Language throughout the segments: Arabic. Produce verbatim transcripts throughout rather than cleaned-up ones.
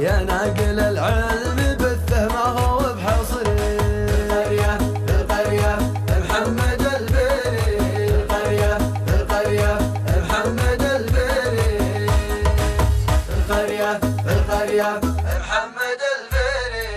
يا ناقل العلم بالثه ما هو بحصري. القرية القرية محمد البيري، القرية القرية محمد البيري، القرية القرية محمد البيري.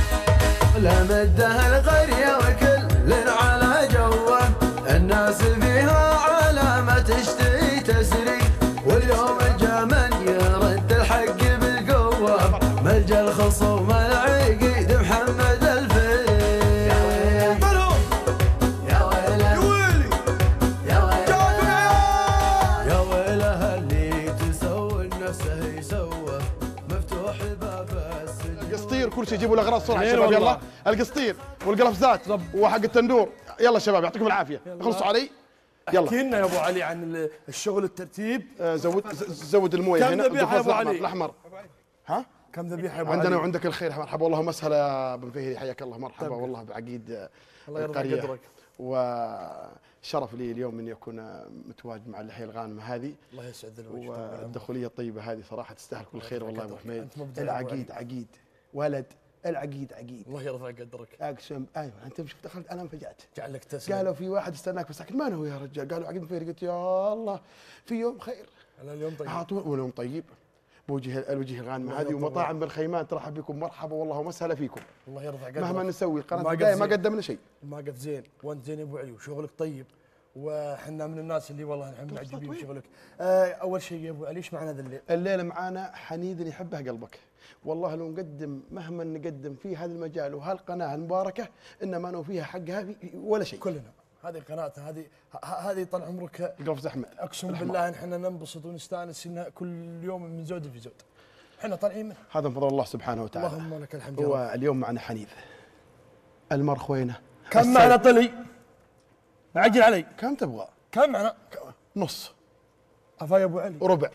لمده القرية وكل على جوه، الناس فيها علامة تشتري تسري، واليوم جا من يرد الحق بالقوة، ملجأ الخصوم العقيد محمد الفيري. يا ويله يا ويله يا ويلي يا ويله يا ويله اللي تسوي نفسه يسوى، مفتوح باب السجن. القسطير كل شيء جيبوا الاغراض بسرعه يا شباب، يلا القسطير والقلفزات وحق التندور، يلا شباب يعطيكم العافيه، خلصوا علي. يلا احكي لنا يا ابو علي عن الشغل الترتيب. آه زود زود المويه هنا. كم ذبيحه يا ابو علي؟ الاحمر. ها؟ كم ذبيحه يا ابو علي؟ عندنا وعندك الخير، مرحبا والله مسهلا يا بن فهري، حياك الله، مرحبا والله بعقيد الله يرضى القريه. قدرك. وشرف لي اليوم اني اكون متواجد مع اللحيه الغانمه هذه. الله يسعد الوجه. والدخوليه الطيبه هذه صراحه تستاهل كل خير والله يا ابو حميد. العقيد عقيد ولد العقيد عقيد. الله يرضى قدرك. اقسم ايوه انت مش دخلت انا انفجعت. جعلك تسلم. قالوا في واحد استناك بس من هو يا رجال؟ قالوا عقيد فيري، قلت يا الله في يوم خير. انا اليوم طيب. عطوا واليوم طيب بوجه الوجه الغانمه هذه، ومطاعم بالخيمان ترحب بكم، مرحبا والله ومسهلا فيكم. الله يرضى قدرك. مهما نسوي القناه البدايه ما قدمنا شيء. الموقف زين وانت زين يا ابو علي وشغلك طيب، وحنا من الناس اللي والله نحن معجبين بشغلك. آه اول شيء يا ابو علي ايش معنا ذا الليل؟ الليله معانا حنيذ يحبه قلبك، والله لو نقدم مهما نقدم في هذا المجال وهالقناه المباركه ان ما نوفيها حقها ولا شيء. كلنا هذه قناتنا، هذه هذه طال عمرك قلفز احمد، اقسم بالله احنا ننبسط ونستانس انها كل يوم من زود في زود. احنا طالعين منها. هذا من فضل الله سبحانه وتعالى. اللهم لك الحمد. واليوم معنا حنيذ المرخوينه. كم معنا طلي؟ عجل علي. كم تبغى؟ كم معنا؟ نص. افا يا ابو علي. ربع.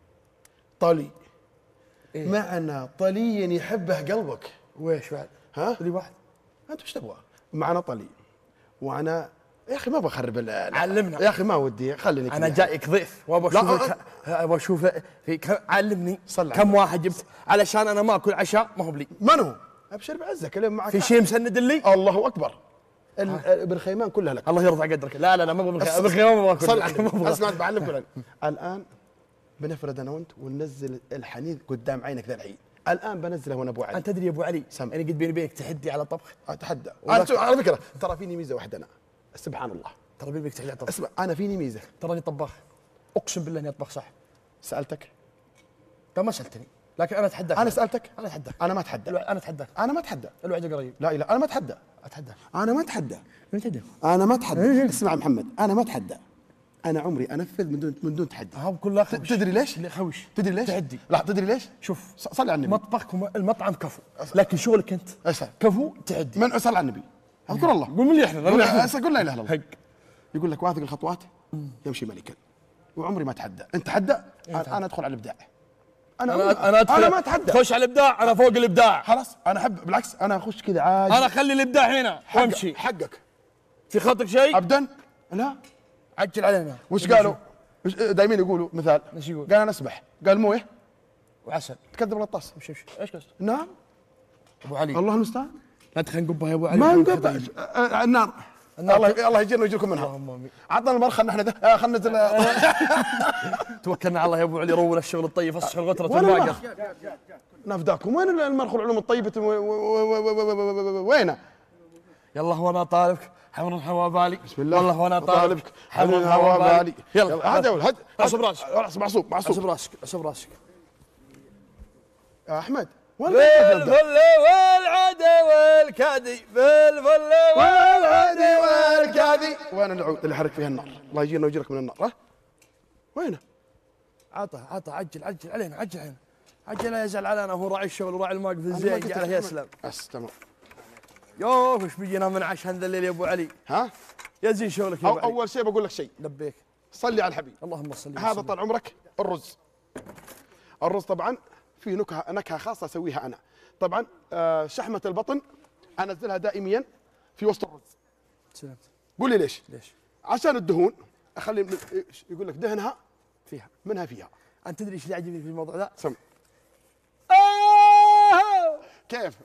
طلي. إيه؟ معنا طلي يحبه قلبك. ويش بعد؟ ها؟ طلي واحد. انت وش تبغى؟ معنا طلي وانا يا اخي ما بخرب. علمنا يا اخي ما ودي، خليني انا جايك ضيف وابغى اشوفك، ابغى اشوف في كم. علمني كم واحد جبت علشان انا ما اكل عشاء ما هو بلي. من هو؟ ابشر بعزك اليوم معك. في شيء مسند لي؟ الله اكبر. بالخيمان كلها لك. الله يرضى قدرك. لا لا لا ما ابغى بالخيمان، ما ابغى صل على النبي. اسمع بعلمك الان. الان بنفرد انا وانت وننزل الحنيذ قدام عينك ذا الحين. الان بنزله وانا ابو علي. انت تدري يا ابو علي سم. انا قد بيني وبينك تحدي على الطبخ. اتحدى. على فكره ترى فيني ميزه واحده انا، سبحان الله. ترى بيني وبينك تحدي على الطبخ. اسمع انا فيني ميزه. تراني طباخ، اقسم بالله اني اطبخ صح. سالتك؟ لا ما سالتني، لكن انا اتحداك. انا سالتك؟ انا اتحداك. انا ما اتحدى. انا اتحداك. انا ما اتحدى. الوعد قريب. لا لا انا ما اتحدى. اتحداك. انا ما اتحدى. من تدري؟ انا ما اتحدى. اسمع محمد، انا ما اتحدى. انا عمري انفذ من دون من دون تحدي. ها كلها خوش. تدري ليش؟ خوش. تدري ليش؟ تحدي. لا تدري ليش؟ شوف صل على النبي. مطبخكم المطعم كفو، لكن شغلك انت اسال كفو تحدي. من صل على النبي. اذكر الله. قول من اللي احنا قول قول لا اله الا الله. حق. يقول لك واثق الخطوات يمشي ملكا، وعمري ما اتحدى. انت تحدى انا, أنا ادخل على الابداع. انا انا انا ادخل. انا ما اتحدى. خش على الابداع، انا فوق الابداع. خلاص انا احب بالعكس، انا اخش كذا عادي. انا اخلي الابداع هنا وامشي. حقك. في خاطرك شيء؟ ابدا لا. عجل علينا. وش قالوا؟ دائما يقولوا مثال. ايش يقول؟ قال انا اسبح، قال مويه وعسل. تكذب الغطاس. وش وش ايش قصدك؟ نعم ابو علي الله المستعان. لا تخلينا نقبها يا ابو علي. ما نقبها. النار الله الله يجينا ويجيكم منها. اللهم امين. عطنا المرخى احنا ذا، خلينا ننزل. توكلنا على الله يا ابو علي، رونا الشغل الطيب، اصحى الغتره والباقر. نفداكم. وين المرخى العلوم الطيبه؟ وينه؟ يلا وانا طالبك حمر الهوا بالي. بسم الله. والله وانا طالبك حمر الهوا بالي. يلا هات يا ولد، هات. اعصب راسك. معصوب معصوب. اعصب راسك اعصب راسك. يا احمد وين بالفل والعدى والكادي، بالفل والعدى والكادي. وين العود اللي حرك فيها النار؟ الله يجينا ويجيرك من النار. ها وينه؟ عطه عطه عجل عجل علينا عجل علينا عجل. لا يزعل علينا، هو راعي الشغل وراعي المواقف الزين، جعله يسلم. بس تمام. يوه وش بيجينا من عشان ذا الليل يا ابو علي؟ ها؟ يا زين شغلك يا ابو علي. اول شيء بقول لك شيء. لبيك. صلي على الحبيب. اللهم صل. هذا طال عمرك الرز. الرز طبعا في نكهه نكهه خاصه اسويها انا. طبعا آه شحمه البطن انزلها دائميا في وسط الرز. سلمت. قول لي ليش؟ ليش؟ عشان الدهون اخلي يقول لك دهنها فيها، منها فيها. انت تدري ايش اللي عجبني في الموضوع ذا؟ سم. آه كيف؟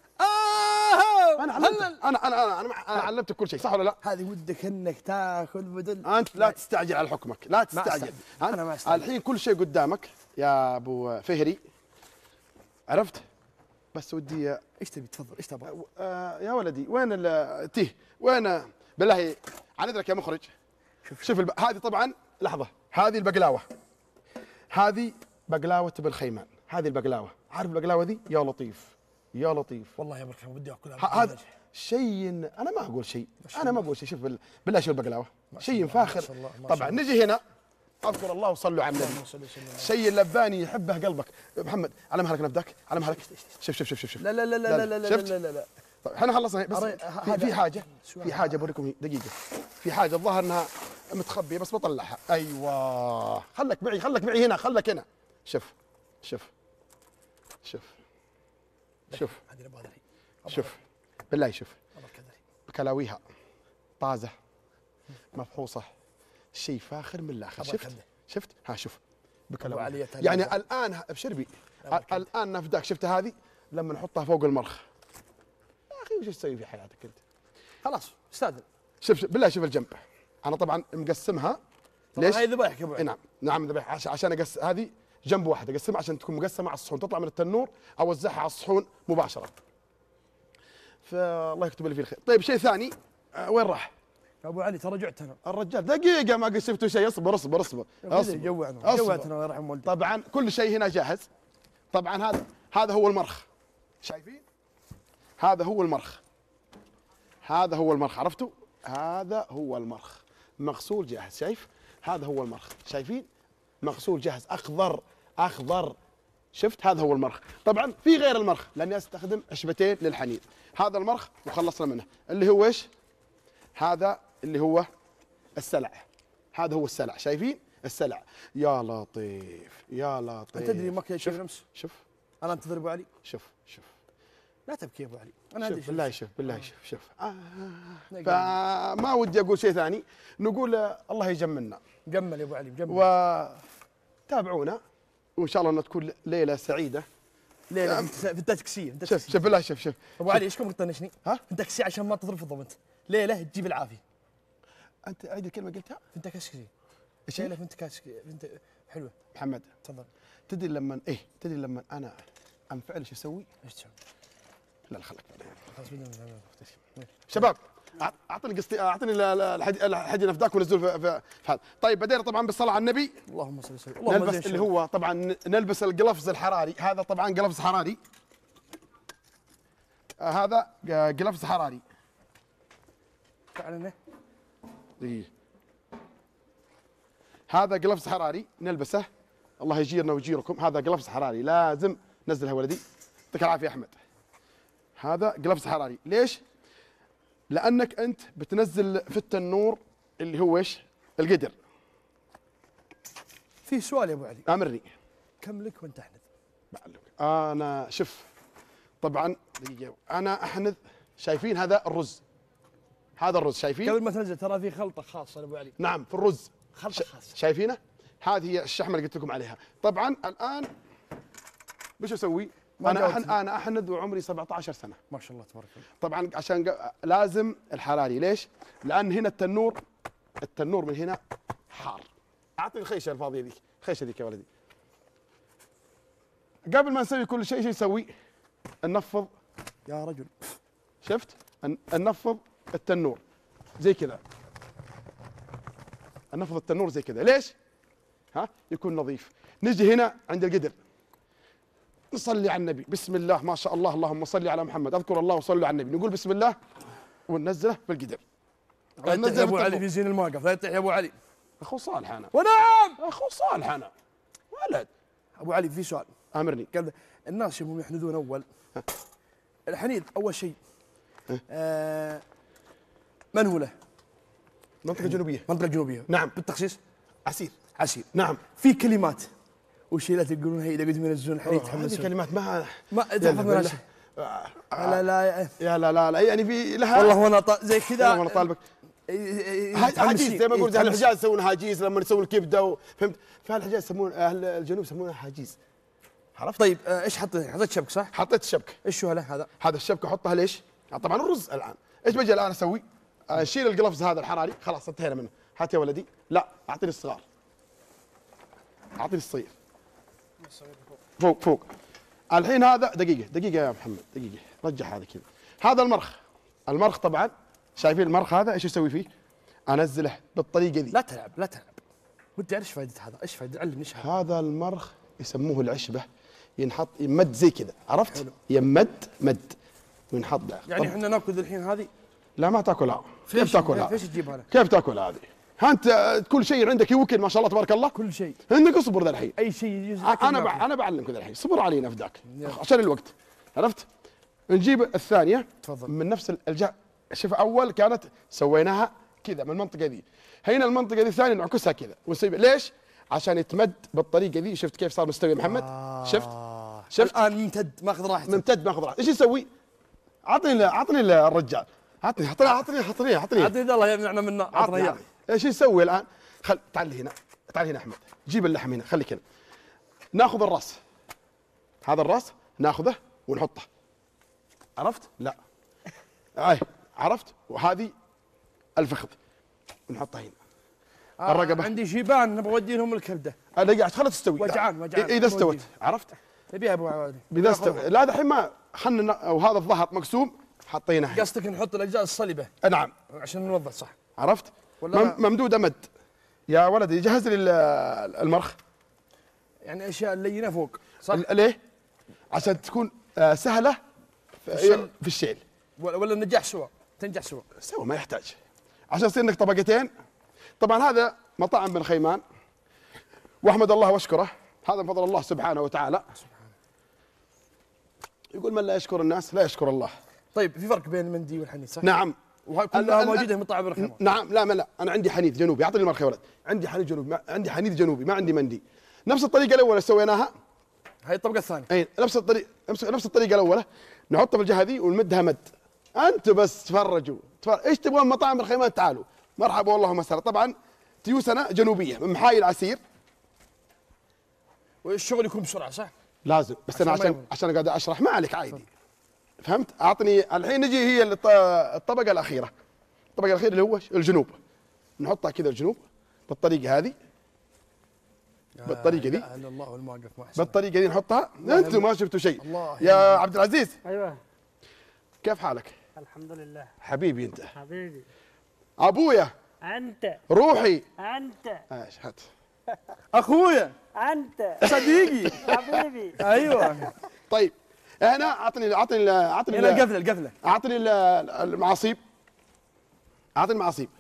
آه انا علمتك انا انا انا انا, أنا علمتك كل شيء، صح ولا لا؟ هذه ودك انك تاخذ بدل انت لا تستعجل على حكمك، لا تستعجل. أستعجل. أنا ما أستعجل. الحين كل شيء قدامك يا ابو فهري، عرفت؟ بس ودي ايش تبي؟ تفضل، ايش تبغى؟ آه يا ولدي وين التيه؟ وين بالله عن اذنك يا مخرج؟ شوف شوف الب... هذه طبعا لحظه، هذه البقلاوه، هذه بقلاوه ابن خيمان، هذه البقلاوه، عارف البقلاوه ذي؟ يا لطيف يا لطيف والله يا ابن خيمان ودي اكلها. هذا شيء، انا ما اقول شيء، انا ما اقول شيء. شوف بال... بالله شوف البقلاوه، شيء فاخر. طبعا نجي هنا، اذكر الله وصلوا على النبي. شيء اللباني يحبه قلبك. محمد على مهلك نبداك، على مهلك. شوف شوف شوف شوف لا لا لا لا لا لا لا لا لا. طيب احنا خلصنا بس في, في حاجه في حاجه بوريكم دقيقه، في حاجه الظاهر انها متخبيه بس بطلعها. ايوه خلك معي، خلك معي هنا، خلك هنا. شوف شوف شوف شوف شوف بالله شوف بكلاويها طازه مفحوصه، شيء فاخر من الاخر. شفت شفت ها شوف بكلاويها يعني الان ابشر بي الان نفداك. شفت هذه لما نحطها فوق المرخ يا اخي وش تسوي في حياتك انت؟ خلاص استاذن. شوف بالله شوف الجنب، انا طبعا مقسمها. ليش؟ هاي ذبايح يا ابو علي. نعم نعم ذبايح، عشان عشان اقسم هذه جنب واحد اقسمها عشان تكون مقسمه على الصحون، تطلع من التنور اوزعها على الصحون مباشره. فالله يكتب لي فيه الخير. طيب شيء ثاني، أه وين راح؟ يا ابو علي ترى جعت انا. الرجال دقيقه ما قد شفتوا شيء. اصبر اصبر اصبر اصبر جوعنا جوعتنا الله يرحم والديك. طبعا كل شيء هنا جاهز. طبعا هذا هذا هو المرخ، شايفين؟ هذا هو المرخ، هذا هو المرخ، عرفتوا؟ هذا هو المرخ مغسول جاهز. شايف؟ هذا هو المرخ، شايفين؟ مغسول جاهز، اخضر اخضر. شفت؟ هذا هو المرخ. طبعا في غير المرخ لاني استخدم عشبتين للحنين. هذا المرخ وخلصنا منه، اللي هو ايش؟ هذا اللي هو السلع، هذا هو السلع، شايفين؟ السلع. يا لطيف يا لطيف. انت تدري مكياج شوف شمس؟ شوف انا انتظر ابو علي. شوف شوف لا تبكي يا ابو علي. انا شوف بالله شوف بالله شوف شوف آه. فما ودي اقول شيء ثاني، نقول الله يجملنا. جمل يا ابو علي جمل. وتابعونا وان شاء الله انها تكون ليله سعيده. ليله في التاكسيه. شوف شوف بالله شوف شوف ابو علي ايش كم تطنشني؟ ها؟ في التاكسي عشان ما ترفضهم انت. ليله تجيب العافيه. انت عيد الكلمه قلتها؟ في التاكسي. ايش ليله في التاكسي انت حلوه. محمد تفضل. تدري لما ايه تدري لما انا انفعل ايش اسوي؟ ايش تسوي؟ لا لا خلك خلاص بدنا شباب اعطني قصتي، اعطني الحدي نفداك ونزل في, في, في هذا. طيب بدينا طبعا بالصلاه على النبي. اللهم صل وسلم. نلبس اللي هو طبعا نلبس القلفز الحراري. هذا طبعا قلفز حراري، آه هذا قلفز حراري. فعلا دقيقة. هذا قلفز حراري نلبسه، الله يجيرنا ويجيركم. هذا قلفز حراري لازم نزلها ولدي، يعطيك العافيه احمد. هذا قلفز حراري، ليش؟ لانك انت بتنزل في التنور اللي هو ايش؟ القدر. في سؤال يا ابو علي. امرني. كم لك وانت احنذ؟ بعلمك. انا شوف طبعا دقيقه انا احنذ. شايفين هذا الرز؟ هذا الرز شايفين؟ قبل ما تنزل ترى في خلطه خاصه ابو علي. نعم في الرز خلطه خاصه. شايفينه؟ هذه هي الشحمه اللي قلت لكم عليها. طبعا الان وش اسوي؟ انا أحن انا احنذ وعمري سبعة عشر سنه. ما شاء الله تبارك الله. طبعا عشان لازم الحراري، ليش؟ لان هنا التنور التنور من هنا حار. اعطني الخيشه الفاضيه ذيك، الخيشه ذيك يا ولدي. قبل ما نسوي كل شيء ايش نسوي؟ ننفض يا رجل. شفت؟ ننفض التنور زي كذا. ننفض التنور زي كذا، ليش؟ ها؟ يكون نظيف. نجي هنا عند القدر نصلي على النبي، بسم الله ما شاء الله اللهم صل على محمد، اذكر الله وصلوا على النبي، نقول بسم الله وننزله في القدر. لا يطيح يا ابو علي في زين الموقف، لا يطيح يا ابو علي. اخو صالح انا. ونعم اخو صالح انا. ولد. ابو علي في سؤال. امرني. قال الناس يبغون يحنذون اول. الحنيذ اول شيء. آه من هو له؟ منطقة جنوبية. منطقة جنوبية. نعم. بالتخصيص؟ عسير. عسير. نعم. في كلمات وشي لا تقولون هي اذا قلت ينزلون الحنيذ يتحمسون. هذه كلمات ما ما تحفظ منها شيء. لا لا يا لا لا لا يعني في لها والله وانا زي كذا والله طالبك هاجيز زي ما يقول اهل الحجاز يسوون هاجيز لما يسوون الكبده، فهمت؟ فاهل الحجاز يسمون اهل الجنوب يسمونها هاجيز. عرفت؟ طيب آه، ايش حطيت؟ حطيت شبك صح؟ حطيت الشبكه. ايش هو له هذا؟ هذا الشبكه احطها ليش؟ طبعا الرز الان. ايش بجي الان اسوي؟ اشيل القلفز هذا الحراري، خلاص انتهينا منه. هات يا ولدي. لا اعطيني الصغار. اعطيني الصغير. فوق فوق. الحين هذا دقيقه دقيقه يا محمد دقيقه، رجع هذا كذا. هذا المرخ. المرخ طبعا شايفين المرخ هذا ايش اسوي فيه؟ انزله بالطريقه ذي. لا تلعب لا تلعب. ودي اعرف ايش فائده هذا؟ ايش فائده؟ علمني ايش هذا؟ هذا المرخ يسموه العشبه، ينحط يمد زي كذا، عرفت؟ حلو. يمد مد وينحط. يعني احنا ناكل الحين هذه؟ لا ما تاكلها. كيف تاكلها؟ ايش تجيب هذا؟ كيف تاكل هذه؟ ها انت كل شيء عندك يوكل ما شاء الله تبارك الله. كل شيء. عندك اصبر ذا الحين. اي شيء يجوز. انا بع... انا بعلمك ذا الحين، صبر علينا في ذاك عشان الوقت. عرفت؟ نجيب الثانيه. تفضل. من نفس الجهه. شوف اول كانت سويناها كذا من المنطقه ذي. هنا المنطقه ذي الثانيه نعكسها كذا ونسوي ليش؟ عشان يتمد بالطريقه ذي. شفت كيف صار مستوي محمد؟ آه. شفت؟ شفت؟ الان ممتد ماخذ راحته. ممتد ماخذ راحته. ايش يسوي؟ عطني عطني الرجال. عطني عطني عطني عطني عطني عطني الله يمنعنا منه. عطنا عطني اياه. عطني. ايش يسوي الان؟ خل تعال هنا تعال هنا احمد، جيب اللحم هنا خليك هنا. ناخذ الراس. هذا الراس ناخذه ونحطه. عرفت؟ لا. اي عرفت؟ وهذه الفخذ نحطها هنا. آه الرقبه. عندي شيبان نبغى اودي لهم الكبده. انا قاعد خلها تستوي. وجعان وجعان. اذا استوت عرفت؟ نبيها ابو عوادي. اذا استوت لا دحين ما خلنا. وهذا الظهر مقسوم حطيناه هنا. قصدك نحط الاجزاء الصلبه نعم عشان نوضح صح؟ عرفت؟ ولا مم ممدوده مد. يا ولدي جهز لي المرخ. يعني اشياء لينه فوق صح؟ ال- ليه؟ عشان تكون آه، سهله في الشل. في الشيل. ولا ولا النجاح سوا تنجح سوا. سوى ما يحتاج. عشان يصير لك طبقتين. طبعا هذا مطاعم بن خيمان واحمد الله واشكره، هذا من فضل الله سبحانه وتعالى. يقول من لا يشكر الناس لا يشكر الله. طيب في فرق بين المندي والحنيذ صح؟ نعم. وهاي كلها موجوده في مطاعم بن خيمان. نعم. لا ما لا انا عندي حنيذ جنوبي. اعطني المرخ يا ولد. عندي حنيذ جنوبي ما عندي حنيذ جنوبي ما عندي مندي. نفس الطريقه الاولى اللي سويناها. هاي الطبقه الثانيه. اي نفس الطريقه نفس الطريقه الاولى نحطها في الجهه ذي ونمدها مد. انتم بس تفرجوا تفرج. ايش تبغون مطاعم الخيمات؟ تعالوا مرحبا والله وسهلا. طبعا تيوسنا جنوبيه من محايل عسير. والشغل يكون بسرعه صح؟ لازم بس انا عشان ما عشان يبغى. عشان قاعد اشرح ما عليك عادي. فهمت؟ اعطني الحين نجي هي الط- الطبقه الاخيره. الطبقه الاخيره اللي هو الجنوب. نحطها كذا الجنوب بالطريقه هذه. بالطريقه دي. لا اله الا الله والمواقف ما احسن. بالطريقه دي نحطها. انتم ما شفتوا شيء. الله يا عبد العزيز ايوه كيف حالك؟ الحمد لله. حبيبي انت. حبيبي ابويا انت روحي. انت ايش هات. اخويا انت صديقي. حبيبي. ايوه طيب هنا اعطني اعطني اعطني هنا القفله القفله. اعطني ال- المعاصيب. اعطني المعاصيب.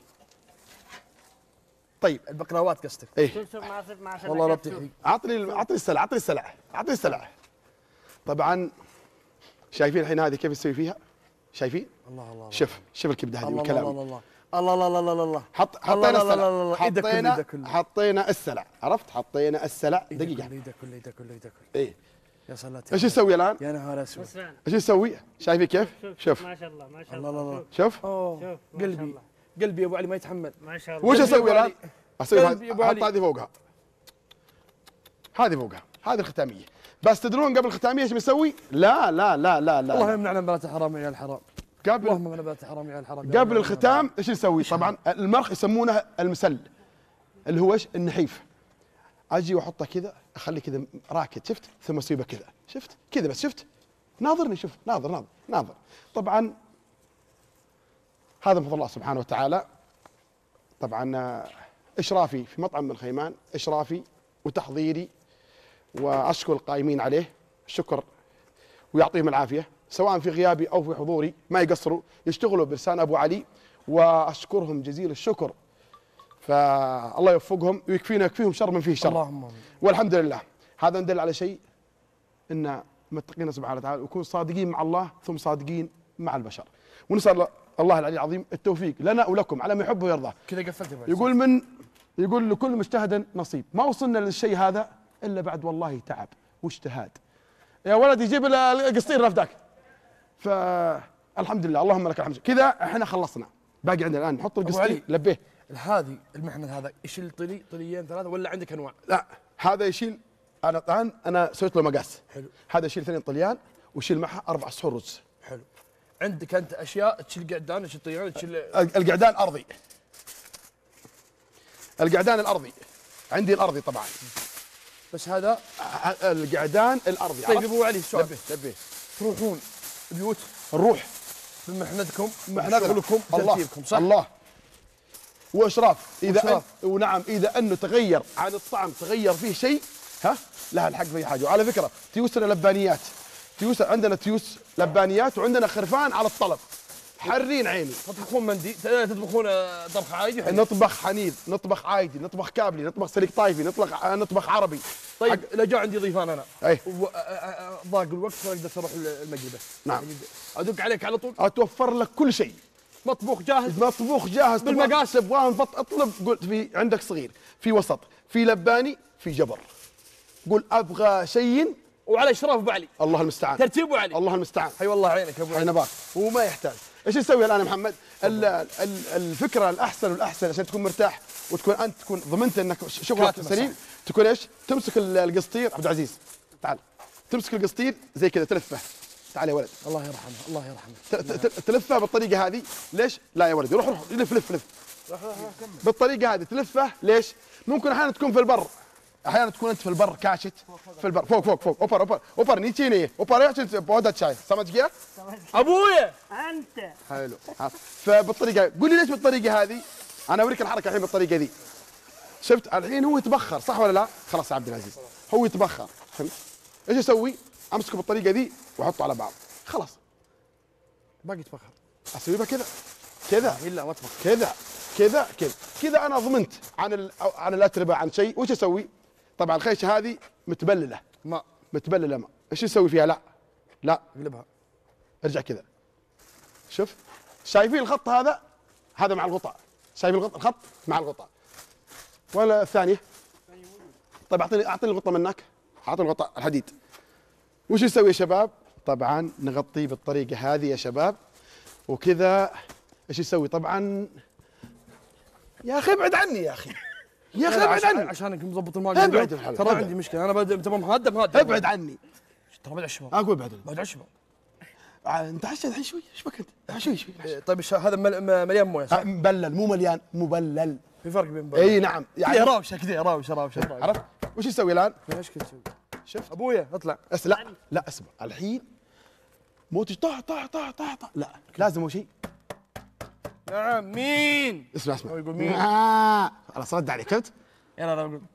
طيب البقلاوات قصدك. ايه شوف شوف ما صرت مع والله ربطي يحييك. اعطني اعطني السلع اعطني السلع اعطني السلع. طبعا شايفين الحين هذه كيف تسوي فيها؟ شايفين؟ الله الله شوف شوف الكبده هذه الله الله والكلام. الله الله الله الله الله الله الله حط الله حطينا الله الله الله السلع. إيدك كله، حطينا إيدك كله. حطينا السلع. عرفت؟ حطينا السلع. دقيقه. ايدك كله ايدك كله ايدك كله. ايه يا صلاة ايش يسوي الان؟ يا نهار اسود. مسران ايش يسوي؟ شايفين كيف؟ شوف شوف ما شاء الله ما شاء الله الله الله الله. شوف اوه شوف ما شاء قلبي الله. قلبي يا ابو علي ما يتحمل. ما شاء الله. وش قلبي يا اسوي أبو الان؟ علي. اسوي قلبي يا أبو هذه- علي. احط هذه فوقها. هذه فوقها. هذه الختاميه. بس تدرون قبل الختاميه ايش بنسوي؟ لا لا لا لا لا, الله لا. يمنعنا من بنات الحرام يا الحرام. قبل اللهم من بنات الحرام يا الحرام. يا قبل رب. الختام ايش نسوي؟ طبعا المرخ يسمونه المسل اللي هو ايش؟ النحيف. اجي واحطه كذا اخليه كذا راكد شفت؟ ثم اسيبه كذا شفت؟ كذا بس شفت؟ ناظرني شوف ناظر ناظر ناظر. طبعا هذا من فضل الله سبحانه وتعالى. طبعا آه، اشرافي في مطعم بن خيمان اشرافي وتحضيري، واشكر القائمين عليه الشكر ويعطيهم العافيه سواء في غيابي او في حضوري، ما يقصروا يشتغلوا بلسان ابو علي واشكرهم جزيل الشكر. فالله يوفقهم ويكفينا يكفيهم شر من فيه شر. اللهم آمين. والحمد لله. هذا ندل على شيء ان متقين سبحانه وتعالى ويكون صادقين مع الله ثم صادقين مع البشر. ونسال الله العلي العظيم التوفيق لنا ولكم على ما يحب ويرضى. كذا قفلت يا أبو علي. يقول من يقول لكل مجتهد نصيب، ما وصلنا للشيء هذا الا بعد والله تعب واجتهاد. يا ولدي جيب القصير رفدك. فالحمد لله اللهم لك الحمد. كذا احنا خلصنا، باقي عندنا الان نحط أبو القصير علي. لبيه. هذه المحمد هذا ايش الطلي طليين ثلاثه ولا عندك انواع؟ لا هذا يشيل انا الان انا سويت له مقاس. حلو. هذا يشيل اثنين طليان ويشيل معها اربع صحون رز. حلو. عندك انت اشياء تشيل قعدان، تشيل طيران، تشيل القعدان ارضي. القعدان الارضي عندي الارضي طبعا. بس هذا القعدان الارضي. طيب ابو علي سؤال، نبه نبه تروحون بيوت نروح بمحنتكم محنتكم شغلكم الله ترتيبكم صح؟ الله واشراف اذا وإشراف. أن... ونعم اذا انه تغير عن الطعم، تغير فيه شيء، ها لها الحق في اي حاجه. وعلى فكره تيوسنا لبانيات، تيوس عندنا تيوس لبانيات وعندنا خرفان على الطلب، حرين عيني. تطبخون مندي، تطبخون آه، طبخ عادي وحلو. نطبخ حنيذ، نطبخ عايدي، نطبخ كابلي، نطبخ سليق طايفي، نطبخ نطبخ عربي. طيب لا جاء عندي ضيفان انا اي و- آه، آه، آه، ضاق الوقت ما اقدر اروح المقلبه. نعم. يعني ادق عليك على طول، اتوفر لك كل شيء، مطبوخ جاهز. مطبوخ جاهز بالمقاس. تبغاه نفط اطلب، قلت في عندك صغير، في وسط، في لباني، في جبر. قول ابغى شيء، وعلى اشراف ابو علي، الله المستعان. ترتيبه علي. الله المستعان. حي والله عينك يا ابو علي. حين باك وما يحتاج. ايش نسوي الان يا محمد؟ ال- ال- الفكره الاحسن والاحسن عشان تكون مرتاح وتكون انت تكون ضمنت انك شغلك كاتمة سليم، تكون ايش؟ تمسك ال- القسطير. عبد العزيز تعال، تمسك القسطير زي كذا تلفه. تعال يا ولد، الله يرحمه الله يرحمه. ت- ت- تلفه بالطريقه هذه. ليش؟ لا يا ولدي، روح روح لف لف لف بالطريقه هذه تلفه. ليش؟ ممكن احيانا تكون في البر، احيانا تكون انت في البر كاشت في البر فوق فوق فوق اوبر اوبر اوبر نيتشيني اوبر يا بودات شاي سمعت كيف؟ ابويا انت حلو. ها. فبالطريقه، قول لي ليش بالطريقه هذه؟ انا اوريك الحركه الحين بالطريقه ذي. شفت الحين هو يتبخر صح ولا لا؟ خلاص يا عبد العزيز هو يتبخر، فهمت؟ ايش اسوي؟ امسكه بالطريقه ذي واحطه على بعض، خلاص باقي تفخر. اسوي بها كذا كذا الا ما تفخر. كذا كذا كذا كذا. انا ضمنت عن ال... عن الاتربه عن شيء. وش اسوي؟ طبعا الخيشه هذه متبلله ما متبلله ما، ايش نسوي فيها؟ لا لا اقلبها. ارجع كذا. شوف شايفين الخط هذا؟ هذا مع الغطاء. شايفين الخط؟ الخط مع الغطاء. ولا الثانيه؟ طيب اعطيني اعطيني الغطاء منك، اعطيني الغطاء الحديد. وش نسوي يا شباب؟ طبعا نغطيه بالطريقه هذه يا شباب وكذا. ايش يسوي؟ طبعا يا اخي ابعد عني يا اخي، يا اخي ابعد عشان- عني، عشانك مظبط الماء. ابعد الحلقة. ترى ابعد. عندي مشكله، انا بد- تبغى مهدب مهدب. ابعد عني. ترى بعد الشباب اقول ابعد. بعد الشباب. آه، انت عشان الحين شوي، ايش بك انت؟ آه، شوي شوي. إيه، طيب الش- هذا مل- م- مليان مويه آه، صح؟ مبلل مو مليان، مبلل. في فرق بين اي نعم كذا راوشه كذا راوشه راوشه راوشة. عرفت؟ وش يسوي الان؟ ايش كنت تسوي؟ شفت؟ ابويا اطلع. أس لا لا اسمع الحين مو تجي طح طح طح طح طح، لا لازم اول شيء نعم مين؟ اسمع اسمع. هو يقول مين؟ آه. خلاص رد عليك فهمت؟ يلا انا اقول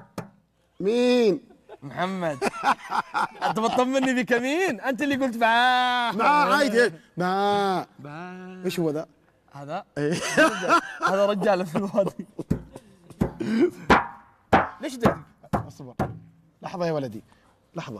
مين؟ محمد. انت بتطمني بك مين؟ انت اللي قلت معاه. ما عادي ما ايش هو ذا؟ هذا إيه. هذا رجال في الوادي. ليش دقيق؟ اصبر لحظة يا ولدي لحظة.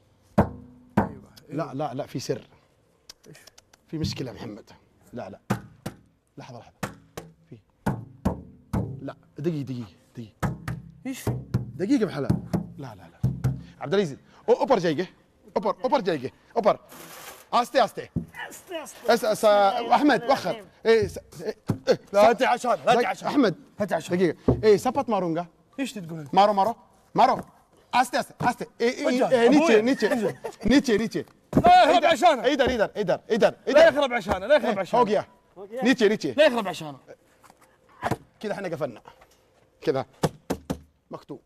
لا لا لا في سر، في مشكلة يا محمد. لا لا لحظة لحظة في لا دقيقة دقيقة دقيقة ايش في؟ دقيقة بحلا. لا لا لا عبد العزيز أو- اوبر جايقة اوبر اوبر جايقة اوبر استي استي استي استي اس اس احمد وخر ايه س- إيه، إيه، لا س- انت عشان لا انت عشان احمد انت عشان دقيقة ايه سبت مارونجا ايش تقول انت؟ مارو مارو مارو استي استي استي ايه ايه وجه. إيه، نيتشه أبويا. نيتشه نيتشه نيتشه لا يخرب عشانه. ايدر ايدر ايدر ايدر لا ايدر يخرب عشانه لا يخرب عشانه. فوق يا نيتشه نيتشه لا يخرب عشانه. كذا احنا قفلنا كذا مكتوب.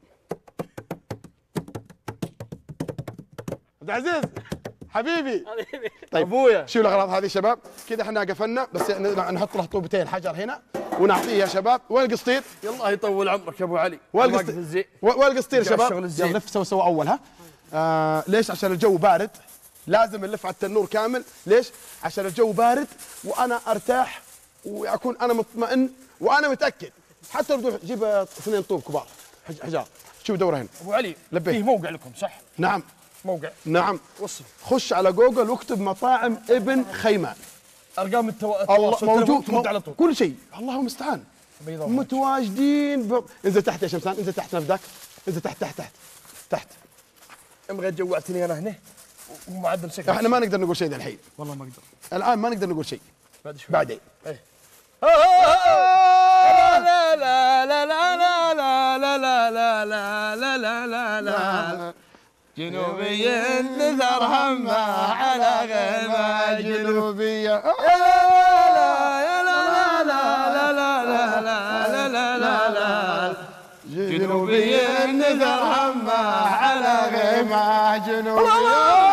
عبد العزيز حبيبي حبيبي طيب ابويا شوفوا الاغراض هذه شباب كذا احنا قفلنا. بس ن- نحط له طوبتين حجر هنا ونعطيه يا شباب. وين القسطير؟ الله يطول عمرك يا ابو علي. وين واقف القسطير؟ الزي. وين القسطير يا جاء شباب؟ الشغل الزين. يلا لف سوا سوا اول ها. آه ليش؟ عشان الجو بارد لازم نلف على التنور كامل. ليش؟ عشان الجو بارد وانا ارتاح واكون انا مطمئن وانا متاكد. حتى لو بدون- جيب اثنين طوب كبار حج- حجار. شوف دوره هنا. ابو علي لبيت. فيه موقع لكم صح؟ نعم موقع نعم. وصف خش على جوجل واكتب مطاعم ابن خيمان. ارقام التو... الله التواصل موجود تمد على طول. كل شيء. الله المستعان. بيضاء ومحمد. متواجدين ب... انزل تحت يا شمسان انزل تحت نفداك. انزل تحت تحت تحت تحت. ابغى جوعتني انا هنا ومعدل سكر. احنا ما نقدر نقول شيء ذا الحين. والله ما اقدر. الان ما نقدر نقول شيء. بعد شوي. بعدين. ايه. لا لا لا لا لا لا لا لا لا لا لا لا لا لا جنوبي نثر همه على غيمه جنوبية يا لا لا لا لا لا لا لا لا لا جنوبي نثر همه على غيمه جنوبية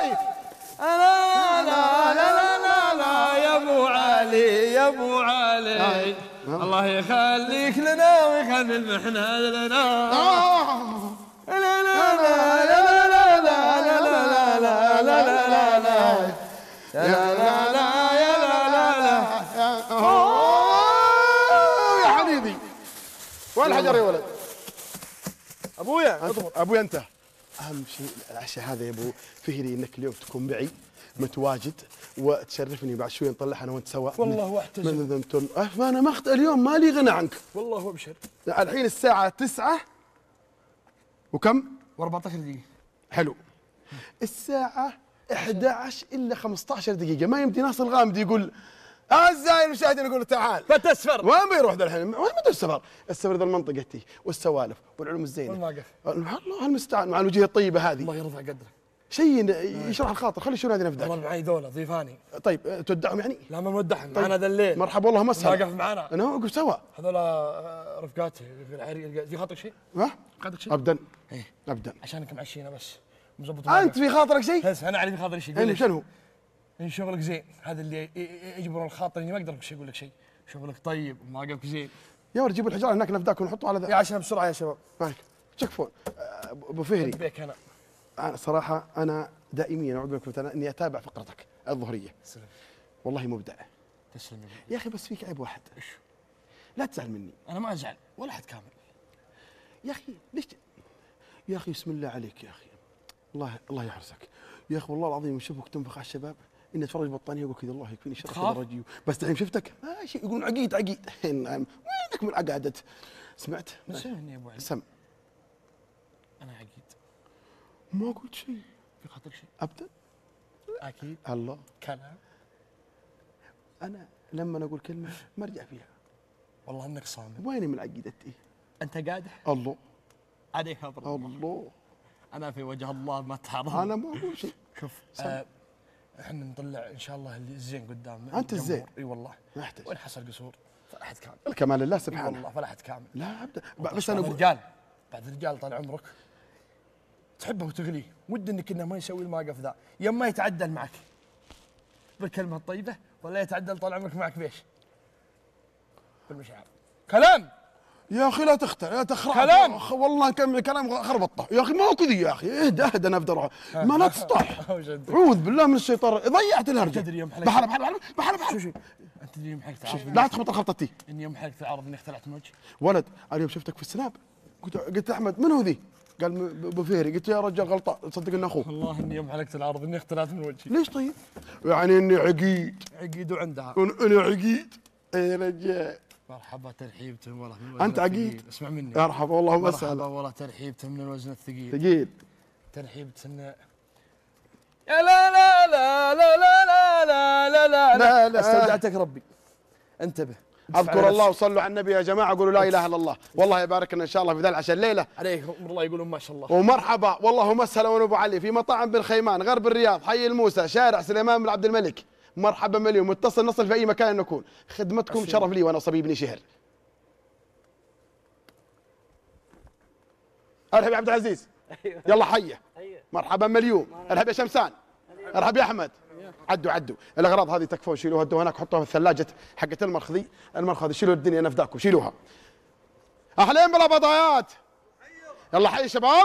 لا لا لا لا لا يا ابو علي يا ابو علي الله يخليك لنا ويخلي المحنة لنا لا لا لا لا لا لا لا لا لا لا لا لا يا لا لا يا لا لا لا يا حبيبي وين الحجر يا ولد؟ ابويا اضبط ابوي انت. اهم شيء العشاء هذا يا ابو فهري انك اليوم تكون معي متواجد وتشرفني بعد شوي نطلع انا وانت سوا. والله واحتجب. من ذمتن انا ما أخت... اليوم مالي غنى عنك. والله ابشر. الحين الساعة تسعة وكم؟ و14 دقيقة. حلو. الساعة إحدى عشر إلا خمسة عشر دقيقة، ما يمدي ناصر الغامدي يقول أعزائي المشاهدين يقول تعال. متى السفر؟ وين بيروح ذا الحين؟ وين متى السفر؟ السفر ذا المنطقتي والسوالف والعلوم الزينة. والمواقف. الله المستعان مع الوجيه الطيبة هذه. الله يرفع قدره. شيء يشرح الخاطر، خلي شنو هذه نفداك. والله معي ذولا ضيفاني. طيب تودعهم يعني؟ لا ما نودعهم، طيب. معنا ذا الليل. مرحبا والله مسهلا. واقف معنا. انا وقف سوا. هذولا رفقاتي في خاطرك شيء؟ ها؟ خاطرك شيء؟ ابدا. ايه ابدا. عشانك معشينا بس مزبط. انت في خاطرك شيء؟ بس انا اعرف في خاطري شيء. يعني شنو؟ ان شغلك زين، هذا اللي يجبر الخاطر اني ما اقدر اقول لك شيء، شغلك طيب ومواقفك زين. يا ولد جيبوا الحجاره هناك نفداك ونحطه على ذا. يا عشان بسرعه يا شباب. مالك تكفون. ابو فهري بيك انا. انا صراحه انا دائميا اعوذ بالله من اني اتابع فقرتك الظهريه. تسلم. والله مبدع. تسلم يا اخي بس فيك عيب واحد. ايش؟ لا تزعل مني. انا ما ازعل ولا حد كامل. يا اخي ليش ت... يا اخي بسم الله عليك يا اخي. الله الله يحرسك. يا اخي والله العظيم اشوفك تنفخ على الشباب اني اتفرج بطانيه واقول كذا الله يكفيني شر هذا الرجل. بس الحين شفتك ماشي يقولون عقيد عقيد. وينك من عقاده؟ سمعت؟ سمعني يا ابو علي. سم. انا عقيد. ما قلت شيء. في خاطرك شيء؟ ابدا. اكيد. الله. كلام. انا لما اقول كلمه ما ارجع فيها. والله انك صامت. ويني من عقيدتي؟ انت قادح؟ الله. عليك خبر. الله. انا في وجه الله ما تعرض. انا ما اقول شيء. شوف آه احنا نطلع ان شاء الله اللي الزين قدام. انت الزين. اي والله. ما احتاج. وين حصل قصور؟ فلا حد كامل. الكمال لله سبحانه. والله فلا حد كامل. لا ابدا. بس انا اقول رجال بعد رجال طال عمرك تحبه وتغليه، ود انك انه ما يسوي المواقف ذا، يا ما يتعدل معك بالكلمه الطيبه ولا يتعدل طال عمرك معك بيش؟ بالمشاعر. كلام يا اخي لا تختر لا تخرع. كلام. والله كم كلام خربطه يا اخي ما هو كذي يا اخي. اهدى اهدى انا ابدا ما لا تسطح. اعوذ بالله من الشيطان. ضيعت الهرجه. تدري يوم حلقت بحر بحر بحر بحر. شو شو انت تدري يوم حلقت العرض لا تخبط خبطتي. اني يوم حلقت العرض اني اختلعت من وجهي. ولد انا يوم شفتك في السناب قلت قلت احمد من هو ذي؟ قال ابو فهري. قلت يا رجال غلطان صدق انه اخوه. والله اني يوم حلقت العرض اني اختلعت من وجهي. ليش طيب؟ يعني اني عقيد. عقيد وعندها. انا عقيد يا رجال. مرحبا ترحيبته والله من الوزن انت عقيد. اسمع مني. مرحبا والله مرحبا مسهلا. والله ترحيبته من الوزن الثقيل. ثقيل. ترحيبة انه يا لا لا لا لا لا لا لا لا لا لا. استودعتك ربي. انتبه. اذكر الله وصلوا على النبي يا جماعه قولوا لا اله الا الله. والله يبارك لنا ان شاء الله في ذا العشاء الليله. عليك الله يقولون ما شاء الله. ومرحبا والله مسهلا ونبو علي في مطاعم بن خيمان غرب الرياض حي الموسى شارع سليمان بن عبد الملك. مرحبا مليون متصل نصل في اي مكان نكون. خدمتكم شرف لي وانا صبي بن شهر. ارحب يا عبد العزيز. يلا حيه. مرحبا مليون. ارحب يا شمسان. ارحب يا احمد. عدوا عدوا الاغراض هذه تكفون شيلوها ودوها هناك حطوها في الثلاجه حقت المرخذي المرخذي. شيلوا الدنيا نفداكم شيلوها. اهلين بالابضايات. يلا حي شباب.